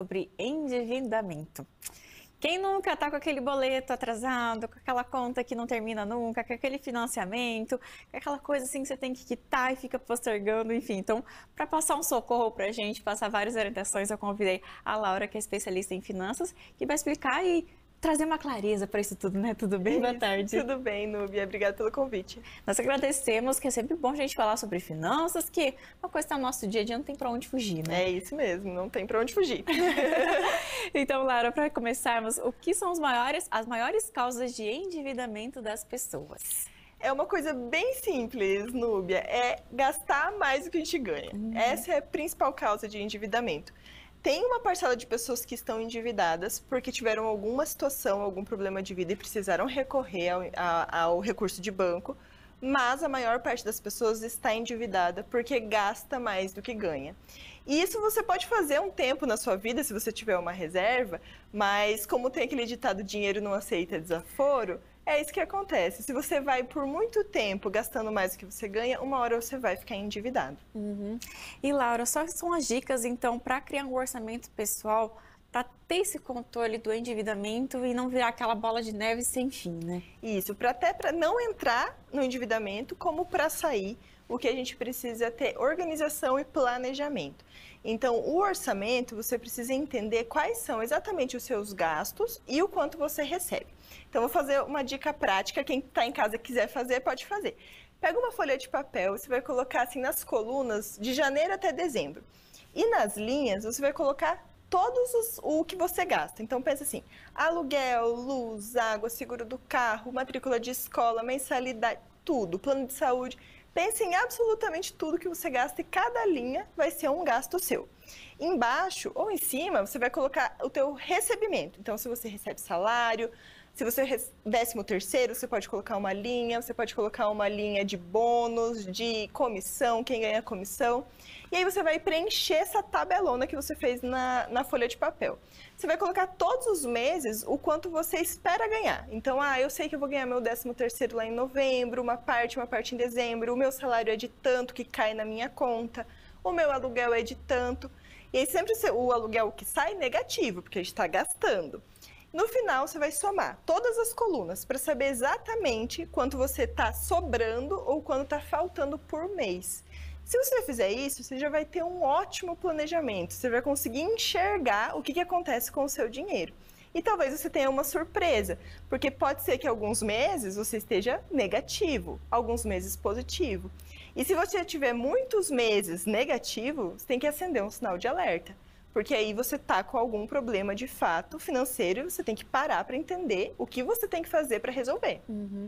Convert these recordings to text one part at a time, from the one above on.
sobre endividamento. Quem nunca está com aquele boleto atrasado, com aquela conta que não termina nunca, com aquele financiamento, com aquela coisa assim que você tem que quitar e fica postergando, enfim. Então, para passar um socorro para a gente, passar várias orientações, eu convidei a Laura, que é especialista em finanças, que vai explicar e trazer uma clareza para isso tudo, né? Tudo bem? Boa tarde. Tudo bem, Núbia. Obrigada pelo convite. Nós agradecemos, que é sempre bom a gente falar sobre finanças, que uma coisa que tá no nosso dia a dia, não tem para onde fugir, né? É isso mesmo, não tem para onde fugir. Então, Laura, para começarmos, o que são as maiores causas de endividamento das pessoas? É uma coisa bem simples, Núbia, é gastar mais do que a gente ganha. Essa é a principal causa de endividamento. Tem uma parcela de pessoas que estão endividadas porque tiveram alguma situação, algum problema de vida e precisaram recorrer ao recurso de banco, mas a maior parte das pessoas está endividada porque gasta mais do que ganha. E isso você pode fazer um tempo na sua vida, se você tiver uma reserva, mas como tem aquele ditado, dinheiro não aceita desaforo, é isso que acontece. Se você vai por muito tempo gastando mais do que você ganha, uma hora você vai ficar endividado. E Laura, só são as dicas então para criar um orçamento pessoal, para ter esse controle do endividamento e não virar aquela bola de neve sem fim, né? Isso, até para não entrar no endividamento, como para sair, o que a gente precisa é ter organização e planejamento. Então, o orçamento, você precisa entender quais são exatamente os seus gastos e o quanto você recebe. Então, vou fazer uma dica prática, quem está em casa e quiser fazer, pode fazer. Pega uma folha de papel, você vai colocar assim nas colunas de janeiro até dezembro. E nas linhas, você vai colocar o que você gasta. Então, pensa assim, aluguel, luz, água, seguro do carro, matrícula de escola, mensalidade, tudo, plano de saúde. Pense em absolutamente tudo que você gasta e cada linha vai ser um gasto seu. Embaixo ou em cima, você vai colocar o teu recebimento. Então, se você recebe salário, se você recebe 13º, você pode colocar uma linha, você pode colocar uma linha de bônus, de comissão, quem ganha comissão. E aí você vai preencher essa tabelona que você fez na folha de papel. Você vai colocar todos os meses o quanto você espera ganhar. Então, eu sei que eu vou ganhar meu 13º lá em novembro, uma parte em dezembro, o meu salário é de tanto que cai na minha conta, o meu aluguel é de tanto. E aí sempre o aluguel que sai negativo, porque a gente está gastando. No final, você vai somar todas as colunas para saber exatamente quanto você está sobrando ou quanto está faltando por mês. Se você fizer isso, você já vai ter um ótimo planejamento, você vai conseguir enxergar o que acontece com o seu dinheiro. E talvez você tenha uma surpresa, porque pode ser que alguns meses você esteja negativo, alguns meses positivo. E se você tiver muitos meses negativo, você tem que acender um sinal de alerta. Porque aí você está com algum problema de fato financeiro e você tem que parar para entender o que você tem que fazer para resolver.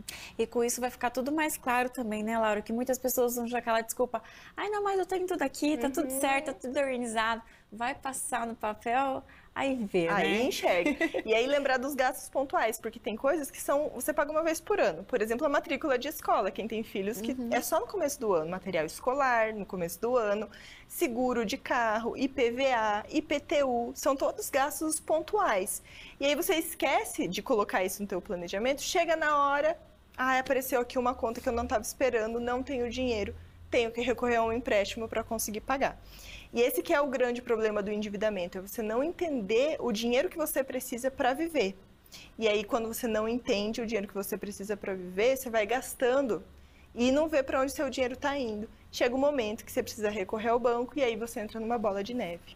E com isso vai ficar tudo mais claro também, né, Laura? Que muitas pessoas usam aquela desculpa, não, mas eu tenho tudo aqui, tá tudo certo, tá tudo organizado. Vai passar no papel, aí vê, né? Aí enxerga. E aí lembrar dos gastos pontuais, porque tem coisas que você paga uma vez por ano. Por exemplo, a matrícula de escola, quem tem filhos, que é só no começo do ano. Material escolar, no começo do ano, seguro de carro, IPVA, IPTU, são todos gastos pontuais. E aí você esquece de colocar isso no teu planejamento, chega na hora, apareceu aqui uma conta que eu não estava esperando, não tenho dinheiro, tenho que recorrer a um empréstimo para conseguir pagar. E esse que é o grande problema do endividamento, é você não entender o dinheiro que você precisa para viver. E aí, quando você não entende o dinheiro que você precisa para viver, você vai gastando e não vê para onde seu dinheiro está indo. Chega um momento que você precisa recorrer ao banco e aí você entra numa bola de neve.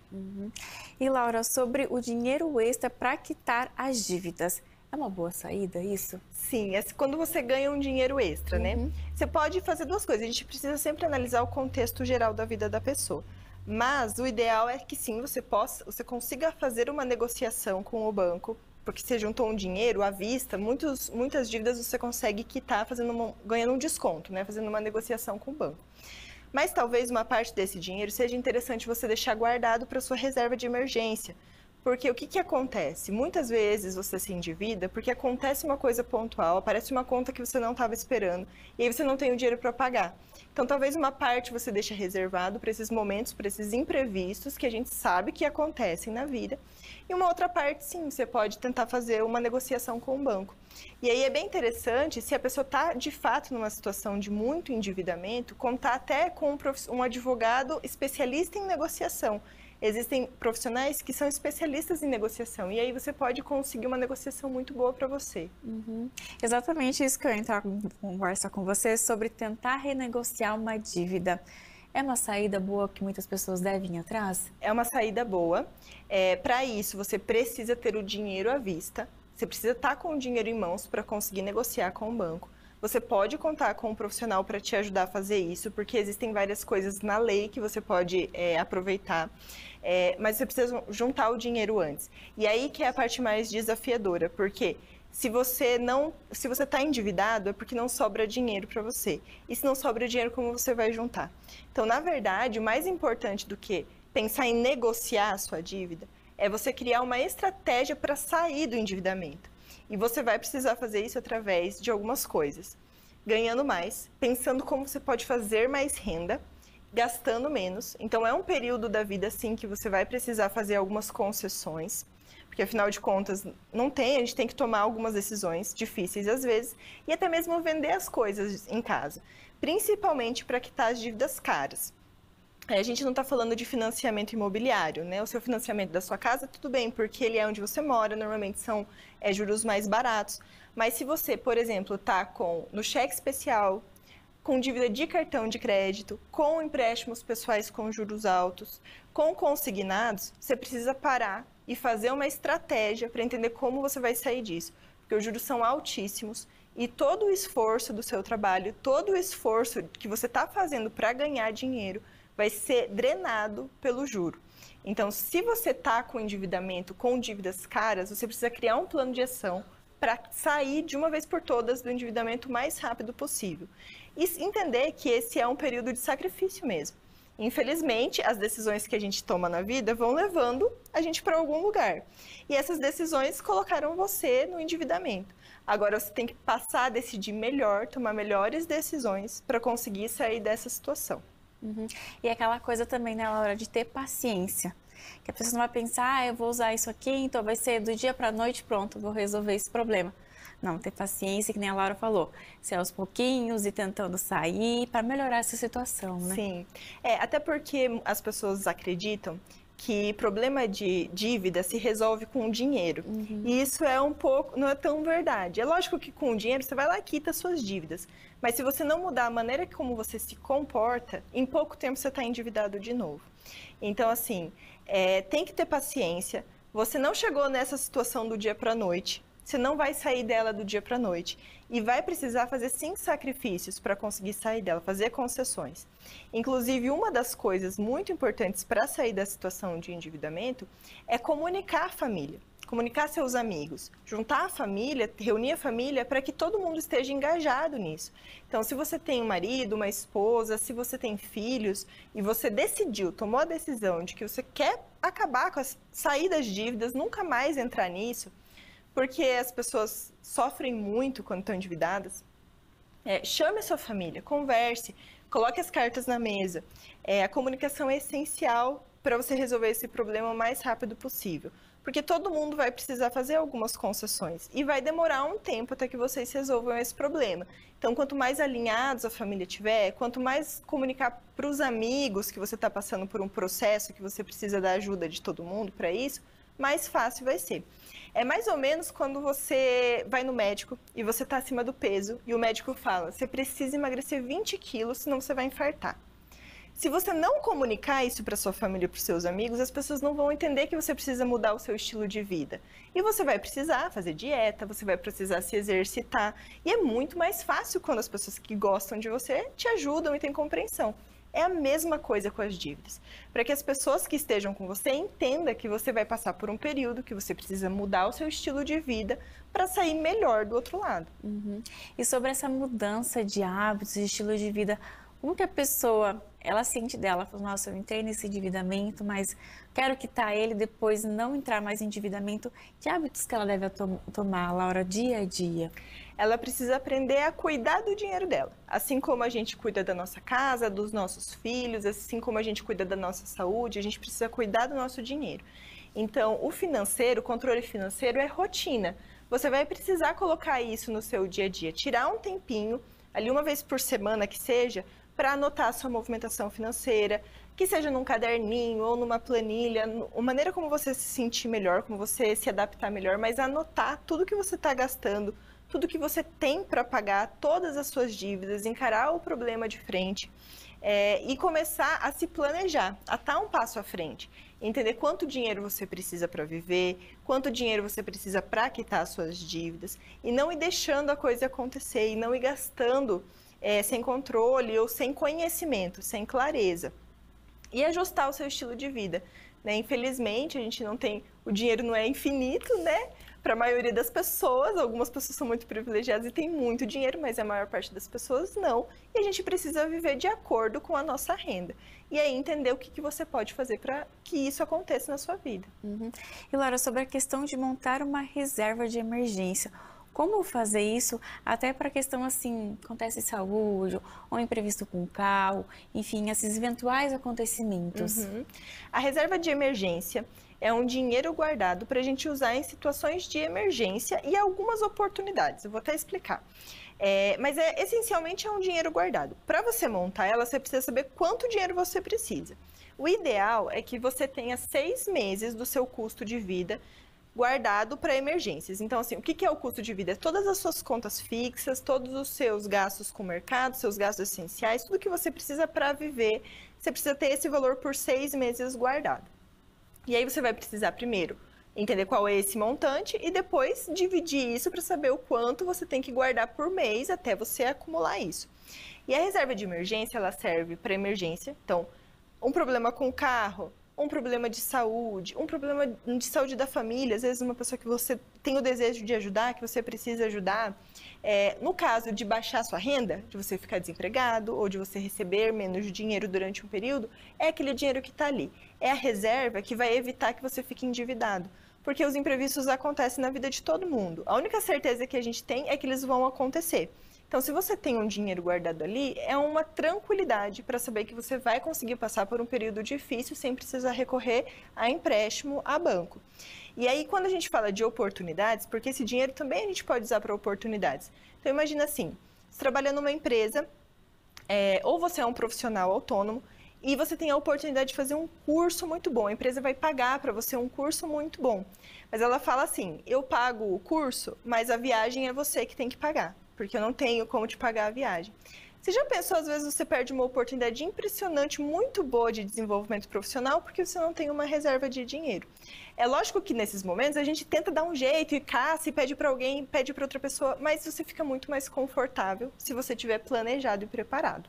E Laura, sobre o dinheiro extra para quitar as dívidas, é uma boa saída isso? Sim, quando você ganha um dinheiro extra, né? Você pode fazer duas coisas, a gente precisa sempre analisar o contexto geral da vida da pessoa. Mas o ideal é que sim, você consiga fazer uma negociação com o banco, porque você juntou um dinheiro à vista, muitas dívidas você consegue quitar ganhando um desconto, né? Fazendo uma negociação com o banco. Mas talvez uma parte desse dinheiro seja interessante você deixar guardado para sua reserva de emergência. Porque o que acontece? Muitas vezes você se endivida porque acontece uma coisa pontual, aparece uma conta que você não estava esperando e aí você não tem o dinheiro para pagar. Então, talvez uma parte você deixe reservado para esses momentos, para esses imprevistos que a gente sabe que acontecem na vida. E uma outra parte, sim, você pode tentar fazer uma negociação com o banco. E aí é bem interessante, se a pessoa está de fato numa situação de muito endividamento, contar até com um advogado especialista em negociação. existem profissionais que são especialistas em negociação e aí você pode conseguir uma negociação muito boa para você. Exatamente isso que eu ia entrar conversa com você sobre tentar renegociar uma dívida. É uma saída boa que muitas pessoas devem ir atrás? É uma saída boa. Para isso, você precisa ter o dinheiro à vista. Você precisa estar com o dinheiro em mãos para conseguir negociar com o banco. Você pode contar com um profissional para te ajudar a fazer isso, porque existem várias coisas na lei que você pode aproveitar. Mas você precisa juntar o dinheiro antes. E aí que é a parte mais desafiadora, porque se você está endividado, é porque não sobra dinheiro para você. E se não sobra dinheiro, como você vai juntar? Então, na verdade, o mais importante do que pensar em negociar a sua dívida é você criar uma estratégia para sair do endividamento. E você vai precisar fazer isso através de algumas coisas. Ganhando mais, pensando como você pode fazer mais renda, gastando menos. Então, é um período da vida, sim, que você vai precisar fazer algumas concessões. Porque, afinal de contas, a gente tem que tomar algumas decisões difíceis às vezes, e até mesmo vender as coisas em casa, principalmente para quitar as dívidas caras. A gente não está falando de financiamento imobiliário, né? O seu financiamento da sua casa, tudo bem, porque ele é onde você mora, normalmente são juros mais baratos. Mas se você, por exemplo, está no cheque especial, com dívida de cartão de crédito, com empréstimos pessoais com juros altos, com consignados, você precisa parar e fazer uma estratégia para entender como você vai sair disso. Porque os juros são altíssimos e todo o esforço do seu trabalho, todo o esforço que você está fazendo para ganhar dinheiro vai ser drenado pelo juro. Então, se você está com endividamento, com dívidas caras, você precisa criar um plano de ação para sair de uma vez por todas do endividamento o mais rápido possível. E entender que esse é um período de sacrifício mesmo. Infelizmente, as decisões que a gente toma na vida vão levando a gente para algum lugar. E essas decisões colocaram você no endividamento. Agora você tem que passar a decidir melhor, tomar melhores decisões para conseguir sair dessa situação. E aquela coisa também, né, Laura, de ter paciência. Que a pessoa não vai pensar, eu vou usar isso aqui, então vai ser do dia para a noite, pronto, vou resolver esse problema. Não, ter paciência, que nem a Laura falou, ser aos pouquinhos e tentando sair para melhorar essa situação, né? Sim, até porque as pessoas acreditam que problema de dívida se resolve com dinheiro. E isso não é tão verdade. É lógico que com o dinheiro você vai lá e quita suas dívidas. Mas se você não mudar a maneira como você se comporta, em pouco tempo você está endividado de novo. Então, assim, tem que ter paciência. Você não chegou nessa situação do dia para a noite. Você não vai sair dela do dia para a noite. E vai precisar fazer, sim, sacrifícios para conseguir sair dela, fazer concessões. Inclusive, uma das coisas muito importantes para sair da situação de endividamento é comunicar a família, comunicar seus amigos, juntar a família, reunir a família para que todo mundo esteja engajado nisso. Então, se você tem um marido, uma esposa, se você tem filhos e você tomou a decisão de que você quer acabar com sair das dívidas, nunca mais entrar nisso, porque as pessoas sofrem muito quando estão endividadas, chame a sua família, converse, coloque as cartas na mesa. A comunicação é essencial para você resolver esse problema o mais rápido possível, porque todo mundo vai precisar fazer algumas concessões e vai demorar um tempo até que vocês resolvam esse problema. Então, quanto mais alinhados a família tiver, quanto mais comunicar para os amigos que você está passando por um processo que você precisa da ajuda de todo mundo para isso, mais fácil vai ser. É mais ou menos quando você vai no médico e você está acima do peso e o médico fala, você precisa emagrecer 20 quilos, senão você vai infartar. Se você não comunicar isso para sua família e para os seus amigos, as pessoas não vão entender que você precisa mudar o seu estilo de vida. E você vai precisar fazer dieta, você vai precisar se exercitar. E é muito mais fácil quando as pessoas que gostam de você te ajudam e têm compreensão. É a mesma coisa com as dívidas. Para que as pessoas que estejam com você entendam que você vai passar por um período que você precisa mudar o seu estilo de vida para sair melhor do outro lado. E sobre essa mudança de hábitos, de estilo de vida, como que a pessoa, ela sente dela, fala, nossa, eu entrei nesse endividamento, mas quero quitar ele, depois não entrar mais em endividamento. Que hábitos que ela deve tomar, Laura, dia a dia? Ela precisa aprender a cuidar do dinheiro dela. Assim como a gente cuida da nossa casa, dos nossos filhos, assim como a gente cuida da nossa saúde, a gente precisa cuidar do nosso dinheiro. Então, o controle financeiro é rotina. Você vai precisar colocar isso no seu dia a dia, tirar um tempinho, ali uma vez por semana que seja, para anotar a sua movimentação financeira, Que seja num caderninho ou numa planilha, a maneira como você se sentir melhor, como você se adaptar melhor, mas anotar tudo que você está gastando, tudo que você tem para pagar, todas as suas dívidas, encarar o problema de frente e começar a se planejar, a estar um passo à frente. Entender quanto dinheiro você precisa para viver, quanto dinheiro você precisa para quitar as suas dívidas e não ir deixando a coisa acontecer e não ir gastando sem controle ou sem conhecimento, sem clareza. E ajustar o seu estilo de vida, né? Infelizmente, a gente não tem, o dinheiro não é infinito, né? Para a maioria das pessoas, algumas pessoas são muito privilegiadas e têm muito dinheiro, mas a maior parte das pessoas não. E a gente precisa viver de acordo com a nossa renda. E aí entender o que você pode fazer para que isso aconteça na sua vida. E Laura, sobre a questão de montar uma reserva de emergência, como fazer isso até para a questão assim, acontece saúde, ou imprevisto com o carro, enfim, esses eventuais acontecimentos? A reserva de emergência é um dinheiro guardado para a gente usar em situações de emergência e algumas oportunidades. Eu vou até explicar. Mas essencialmente é um dinheiro guardado. Para você montar ela, você precisa saber quanto dinheiro você precisa. O ideal é que você tenha 6 meses do seu custo de vida guardado para emergências. Então, assim, o que é o custo de vida? É todas as suas contas fixas, todos os seus gastos com o mercado, seus gastos essenciais, tudo que você precisa para viver, você precisa ter esse valor por 6 meses guardado. E aí você vai precisar, primeiro, entender qual é esse montante e depois dividir isso para saber o quanto você tem que guardar por mês até você acumular isso. E a reserva de emergência, ela serve para emergência. Então, um problema com o carro, um problema de saúde, um problema de saúde da família, às vezes uma pessoa que você tem o desejo de ajudar, que você precisa ajudar. No caso de baixar sua renda, de você ficar desempregado ou de você receber menos dinheiro durante um período, é aquele dinheiro que está ali. É a reserva que vai evitar que você fique endividado. Porque os imprevistos acontecem na vida de todo mundo. A única certeza que a gente tem é que eles vão acontecer. Então, se você tem um dinheiro guardado ali, é uma tranquilidade para saber que você vai conseguir passar por um período difícil sem precisar recorrer a empréstimo a banco. E aí, quando a gente fala de oportunidades, porque esse dinheiro também a gente pode usar para oportunidades. Então, imagina assim, você trabalha numa empresa, ou você é um profissional autônomo, e você tem a oportunidade de fazer um curso muito bom. A empresa vai pagar para você um curso muito bom. Mas ela fala assim, eu pago o curso, mas a viagem é você que tem que pagar, porque eu não tenho como te pagar a viagem. Você já pensou, às vezes, você perde uma oportunidade impressionante, muito boa de desenvolvimento profissional, porque você não tem uma reserva de dinheiro. É lógico que nesses momentos a gente tenta dar um jeito e caça e pede para alguém, pede para outra pessoa, mas você fica muito mais confortável se você tiver planejado e preparado.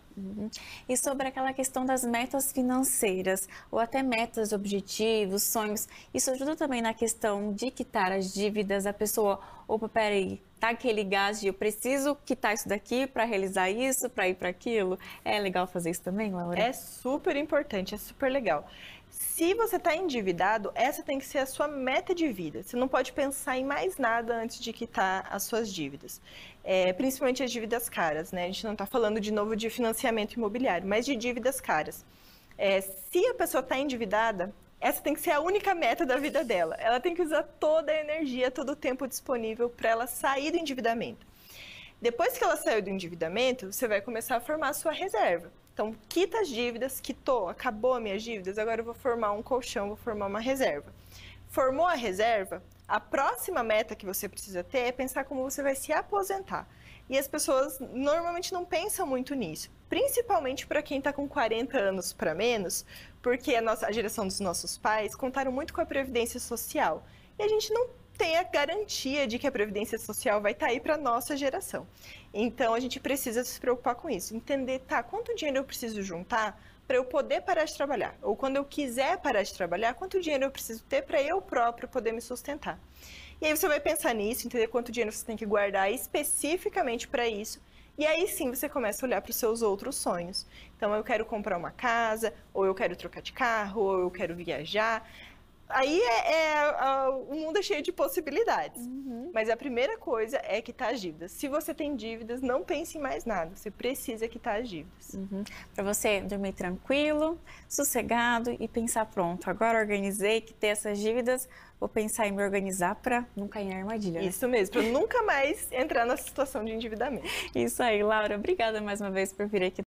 E sobre aquela questão das metas financeiras, ou até metas, objetivos, sonhos, isso ajuda também na questão de quitar as dívidas, a pessoa, opa, peraí, tá aquele gás de eu preciso quitar isso daqui para realizar isso, para ir para aquilo. É legal fazer isso também, Laura? É super importante, é super legal. Se você está endividado, essa tem que ser a sua meta de vida. Você não pode pensar em mais nada antes de quitar as suas dívidas. Principalmente as dívidas caras, né? A gente não está falando de novo de financiamento imobiliário, mas de dívidas caras. Se a pessoa está endividada, essa tem que ser a única meta da vida dela. Ela tem que usar toda a energia, todo o tempo disponível para ela sair do endividamento. Depois que ela saiu do endividamento, você vai começar a formar a sua reserva. Então, quita as dívidas, quitou, acabou as minhas dívidas, agora eu vou formar um colchão, vou formar uma reserva. Formou a reserva, a próxima meta que você precisa ter é pensar como você vai se aposentar. E as pessoas normalmente não pensam muito nisso, principalmente para quem está com 40 anos para menos, porque a geração dos nossos pais contaram muito com a Previdência Social. E a gente não tem a garantia de que a Previdência Social vai estar aí para a nossa geração. Então, a gente precisa se preocupar com isso, entender, quanto dinheiro eu preciso juntar para eu poder parar de trabalhar? Ou quando eu quiser parar de trabalhar, quanto dinheiro eu preciso ter para eu próprio poder me sustentar? E aí você vai pensar nisso, entender quanto dinheiro você tem que guardar especificamente para isso, e aí sim você começa a olhar para os seus outros sonhos. Então, eu quero comprar uma casa, ou eu quero trocar de carro, ou eu quero viajar. Aí o mundo é cheio de possibilidades. Mas a primeira coisa é quitar as dívidas. Se você tem dívidas, não pense em mais nada. Você precisa quitar as dívidas. Para você dormir tranquilo, sossegado e pensar, pronto, agora organizei, quitei essas dívidas, vou pensar em me organizar para não cair na armadilha. Né? Isso mesmo, para nunca mais entrar na situação de endividamento. Isso aí, Laura. Obrigada mais uma vez por vir aqui